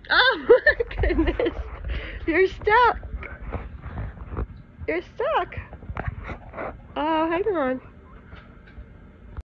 Oh my goodness. You're stuck. You're stuck. Oh, hang on.